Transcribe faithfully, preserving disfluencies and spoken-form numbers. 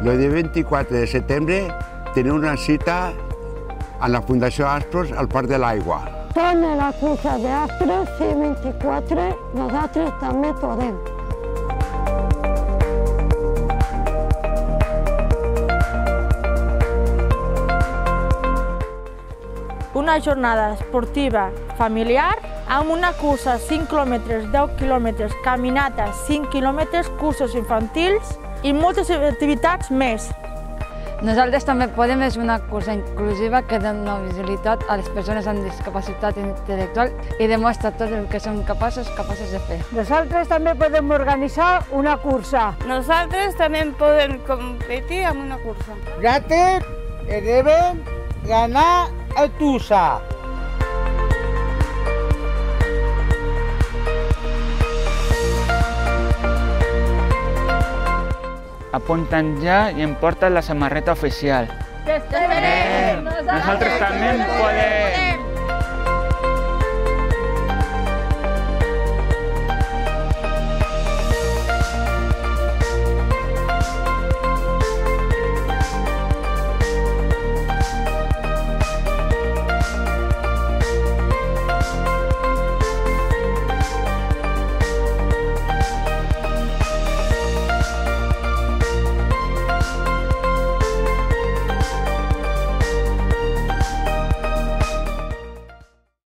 El dia vint-i-quatre de setembre tenim una cita a la Fundació Astros al Parc de l'Aigua. Torna la cursa d'Astros, sí, vint-i-quatre, nosaltres també podem. Una jornada esportiva familiar amb una cursa cinc quilòmetres, deu quilòmetres, caminata cinc quilòmetres, cursos infantils i moltes activitats més. Nosaltres també podem és una cursa inclusiva que dona visibilitat a les persones amb discapacitat intel·lectual i demostra tot el que som capaços, capaços de fer. Nosaltres també podem organitzar una cursa. Nosaltres també podem competir en una cursa. Nosaltres devem ganar a Tusa. Apunten ja i emporten la samarreta oficial. T'esperem! Nosaltres també podem!